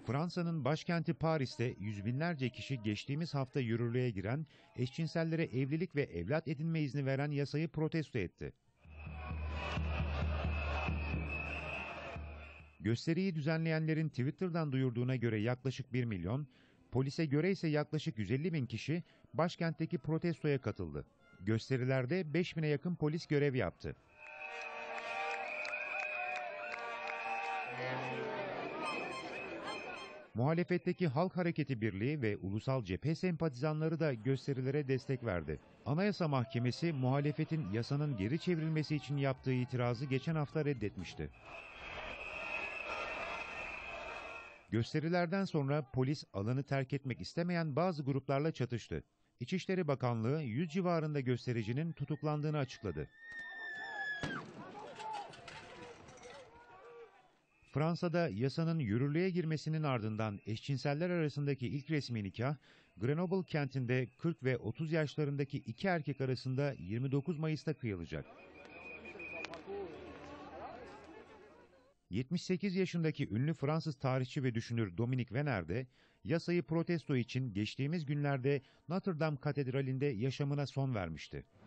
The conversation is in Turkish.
Fransa'nın başkenti Paris'te yüz binlerce kişi geçtiğimiz hafta yürürlüğe giren, eşcinsellere evlilik ve evlat edinme izni veren yasayı protesto etti. Gösteriyi düzenleyenlerin Twitter'dan duyurduğuna göre yaklaşık 1 milyon, polise göre ise yaklaşık 150 bin kişi başkentteki protestoya katıldı. Gösterilerde 5.000'e yakın polis görev yaptı. Muhalefetteki Halk Hareketi Birliği ve Ulusal Cephe sempatizanları da gösterilere destek verdi. Anayasa Mahkemesi, muhalefetin yasanın geri çevrilmesi için yaptığı itirazı geçen hafta reddetmişti. Gösterilerden sonra polis alanı terk etmek istemeyen bazı gruplarla çatıştı. İçişleri Bakanlığı 100 civarında göstericinin tutuklandığını açıkladı. Fransa'da yasanın yürürlüğe girmesinin ardından eşcinseller arasındaki ilk resmi nikah, Grenoble kentinde 40 ve 30 yaşlarındaki iki erkek arasında 29 Mayıs'ta kıyılacak. 78 yaşındaki ünlü Fransız tarihçi ve düşünür Dominique Venner de yasayı protesto için geçtiğimiz günlerde Notre Dame Katedrali'nde yaşamına son vermişti.